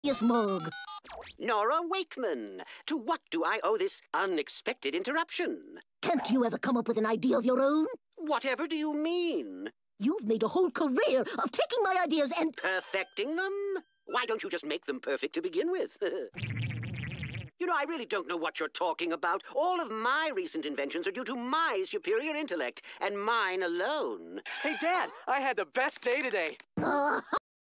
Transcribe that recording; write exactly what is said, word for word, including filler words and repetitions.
Yes, mug. Nora Wakeman, to what do I owe this unexpected interruption? Can't you ever come up with an idea of your own? Whatever do you mean? You've made a whole career of taking my ideas and... Perfecting them? Why don't you just make them perfect to begin with? You know, I really don't know what you're talking about. All of my recent inventions are due to my superior intellect, and mine alone. Hey, Dad, I had the best day today. Uh,